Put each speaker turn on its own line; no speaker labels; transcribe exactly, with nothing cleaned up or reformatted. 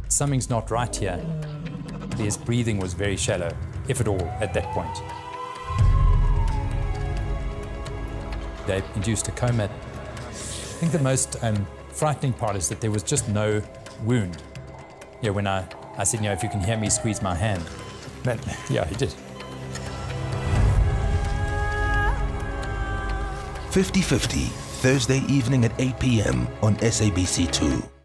something's not right here. His breathing was very shallow, if at all, at that point. They induced a coma. I think the most um, frightening part is that there was just no wound. Yeah, when I, I said, you know, if you can hear me squeeze my hand. But, yeah, he did.
fifty fifty, Thursday evening at eight p m on S A B C two.